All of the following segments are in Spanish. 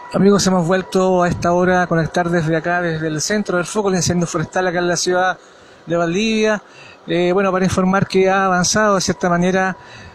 Amigos, hemos vuelto a esta hora a conectar desde acá, desde el centro del foco, el incendio forestal acá en la ciudad de Valdivia. Para informar que ha avanzado de cierta manera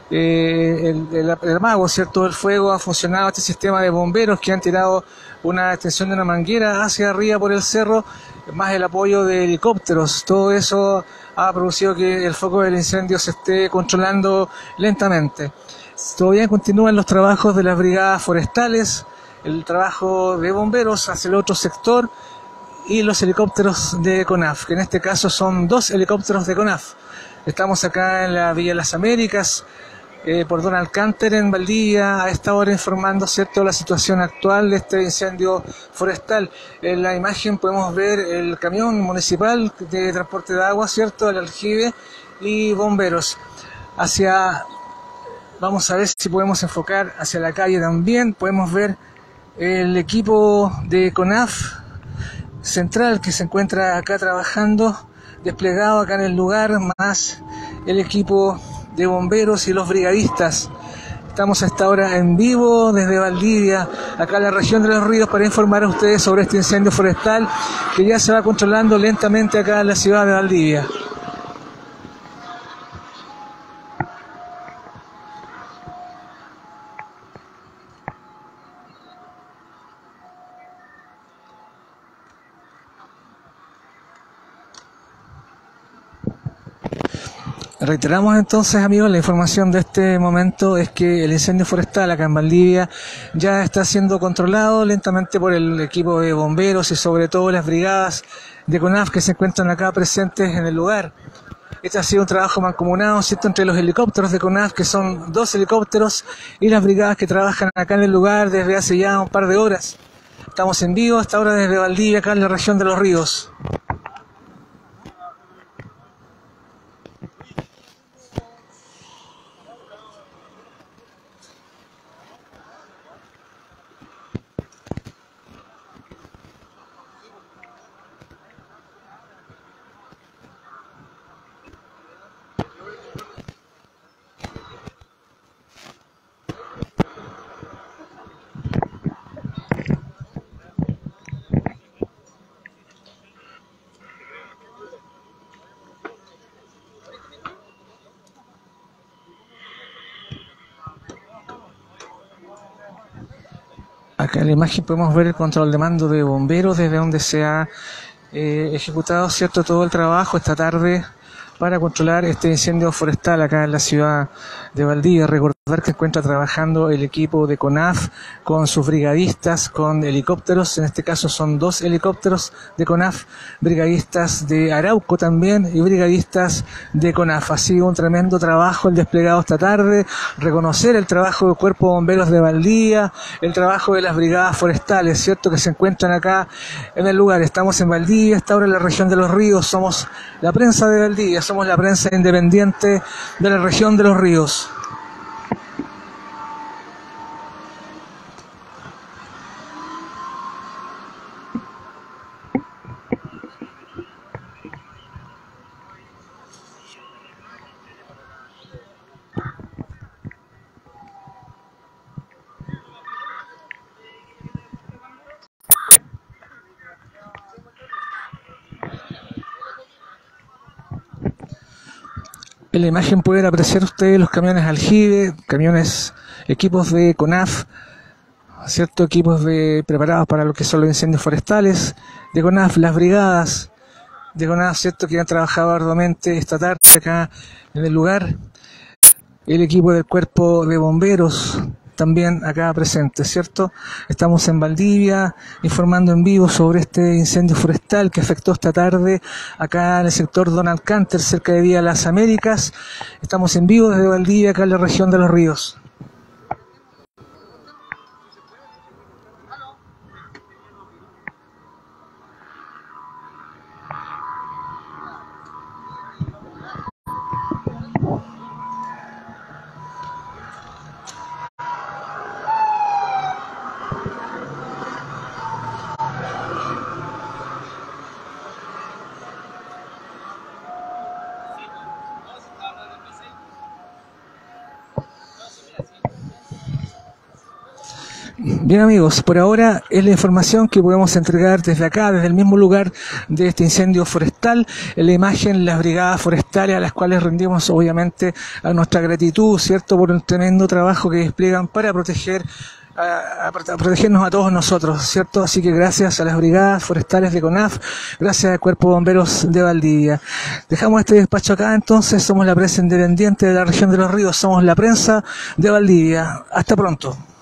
el amago, ¿cierto? Del fuego. Ha funcionado este sistema de bomberos que han tirado una extensión de una manguera hacia arriba por el cerro, más el apoyo de helicópteros. Todo eso ha producido que el foco del incendio se esté controlando lentamente. Todavía continúan los trabajos de las brigadas forestales, el trabajo de bomberos hacia el otro sector y los helicópteros de CONAF, que en este caso son 2 helicópteros de CONAF. Estamos acá en la Villa de las Américas, por Don Alcánter en Valdivia, a esta hora informando, ¿cierto?, la situación actual de este incendio forestal. En la imagen podemos ver el camión municipal de transporte de agua, ¿cierto?, el aljibe y bomberos. Vamos a ver si podemos enfocar hacia la calle también. Podemos ver el equipo de CONAF central que se encuentra acá trabajando, desplegado acá en el lugar, más el equipo de bomberos y los brigadistas. Estamos a esta hora en vivo desde Valdivia, acá en la región de Los Ríos, para informar a ustedes sobre este incendio forestal que ya se va controlando lentamente acá en la ciudad de Valdivia. Reiteramos entonces, amigos, la información de este momento es que el incendio forestal acá en Valdivia ya está siendo controlado lentamente por el equipo de bomberos y sobre todo las brigadas de CONAF que se encuentran acá presentes en el lugar. Este ha sido un trabajo mancomunado, ¿cierto?, entre los helicópteros de CONAF, que son 2 helicópteros, y las brigadas que trabajan acá en el lugar desde hace ya un par de horas. Estamos en vivo hasta ahora desde Valdivia, acá en la región de Los Ríos. Acá en la imagen podemos ver el control de mando de bomberos desde donde se ha ejecutado, ¿cierto?, todo el trabajo esta tarde para controlar este incendio forestal acá en la ciudad de Valdivia. Recordar que se encuentra trabajando el equipo de CONAF con sus brigadistas, con helicópteros. En este caso son 2 helicópteros de CONAF, brigadistas de Arauco también y brigadistas de CONAF. Ha sido un tremendo trabajo el desplegado esta tarde. Reconocer el trabajo del Cuerpo de Bomberos de Valdivia, el trabajo de las brigadas forestales, ¿cierto?, que se encuentran acá en el lugar. Estamos en Valdivia, hasta ahora en la región de Los Ríos. Somos la prensa de Valdivia, somos la prensa independiente de la región de Los Ríos. En la imagen pueden apreciar ustedes los camiones aljibe, equipos de CONAF, ¿cierto?, equipos preparados para lo que son los incendios forestales de CONAF, las brigadas de CONAF, ¿cierto?, que han trabajado arduamente esta tarde acá en el lugar, el equipo del Cuerpo de Bomberos también acá presente, ¿cierto? Estamos en Valdivia informando en vivo sobre este incendio forestal que afectó esta tarde acá en el sector Don Alcánter, cerca de Villa Las Américas. Estamos en vivo desde Valdivia, acá en la región de Los Ríos. Bien amigos, por ahora es la información que podemos entregar desde acá, desde el mismo lugar de este incendio forestal. En la imagen, las brigadas forestales a las cuales rendimos obviamente a nuestra gratitud, ¿cierto?, por el tremendo trabajo que despliegan para proteger a protegernos a todos nosotros, ¿cierto? Así que gracias a las brigadas forestales de CONAF, gracias al Cuerpo de Bomberos de Valdivia. Dejamos este despacho acá, entonces somos la prensa independiente de la región de Los Ríos, somos la prensa de Valdivia. Hasta pronto.